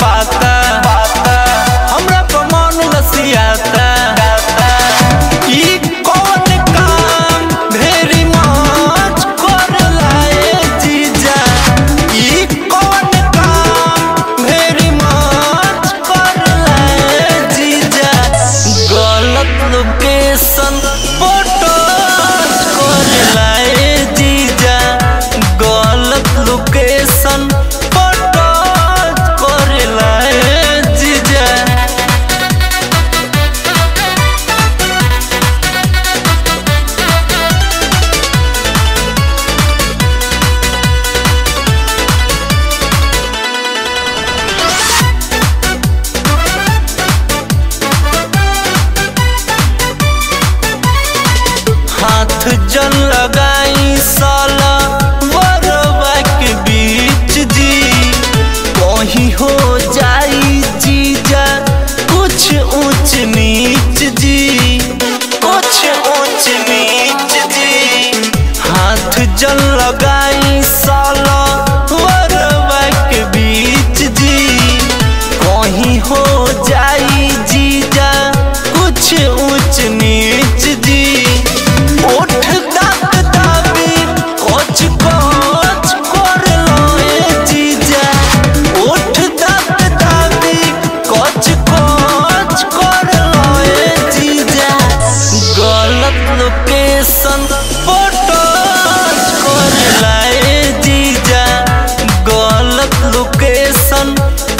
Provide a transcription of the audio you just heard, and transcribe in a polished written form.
पाता हमरा पर मन लसियाता ई कौन काम भेरी मच करला ए जीजा ई कौन काम भेरी मच करला ए जीजा गलत लोकेशन फोटो करला ए जीजा गलत लोकेशन फोटो करला ए जीजा। हाथ जन लगाई साला वरवा के बीच जी कहीं हो जाई जीजा कुछ ऊंच नीच जी कुछ ऊंच नीच जी हाथ जन लगाई साला वरवा के बीच जी कहीं हो जाई जीजा कुछ ऊंच नीच जी ओठ दाक दाबी कोच कोच करलो ए जीजा ओठ दाक दाबी कोच कोच करलो ए जीजा गलत लोकेशन फोटो करला ए जीजा गलत लोकेशन